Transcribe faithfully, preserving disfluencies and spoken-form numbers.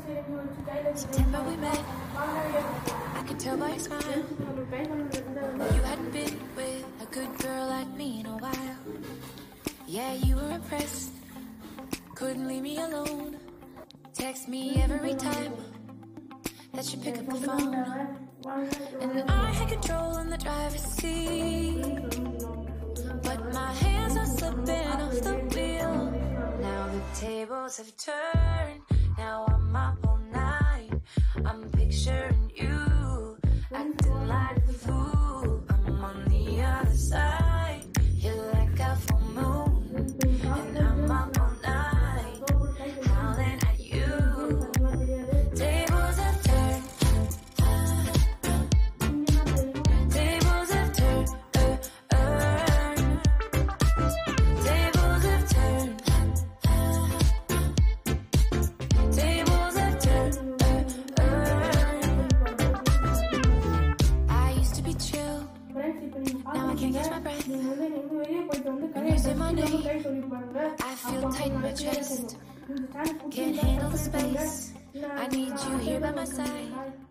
September we met, I could tell by your smile. You hadn't been with a good girl like me in a while. Yeah, you were impressed, couldn't leave me alone. Text me every time that you pick up the phone. And I had control in the driver's seat, but my hands are slipping off the wheel. Now the tables have turned, now I'm up all night. I'm picturing you, acting like a fool. I'm on the other side, you're like a full moon, and I'm up all night, howling at you. Tables have turned, tables have turned, uh, uh. Tables have turned, tables have turned, uh, uh. I used to be chill, now I can't catch my breath. When you say my name, I feel tight in my chest. Can't handle the space, I need you here by my side.